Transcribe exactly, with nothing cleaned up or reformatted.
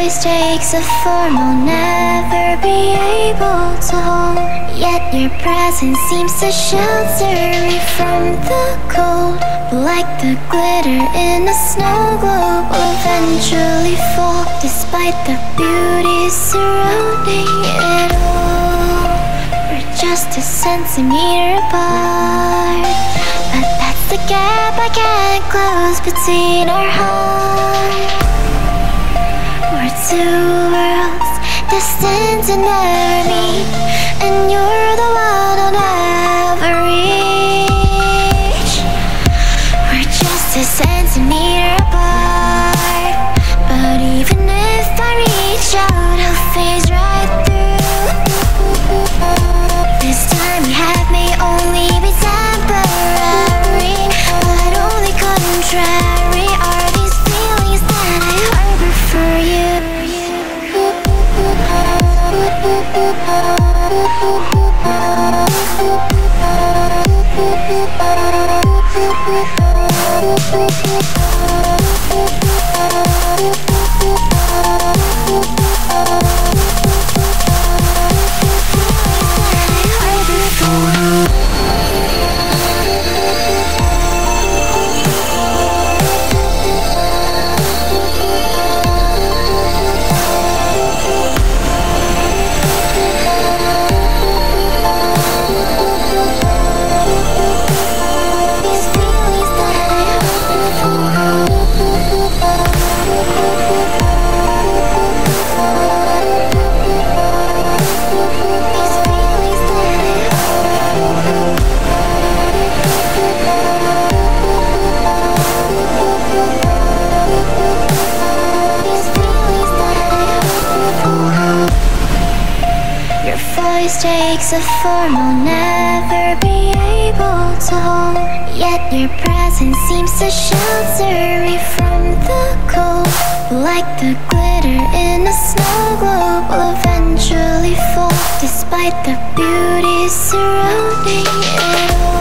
voice takes a form I'll never be able to hold. Yet your presence seems to shelter me from the cold. But like the glitter in a snow globe will eventually fall, despite the beauty surrounding it all. We're just a centimeter apart, but that's the gap I can't close between our hearts. We're two worlds destined to never meet, and you're the one I'll never reach. We're just a centimeter apart, but even if I reach out, I'll phase right through. This time we have may only be temporary, but only contrary are these feelings that I harbor for you. Takes a form I'll never be able to hold. Yet your presence seems to shelter me from the cold. Like the glitter in a snow globe will eventually fall, despite the beauty surrounding it all.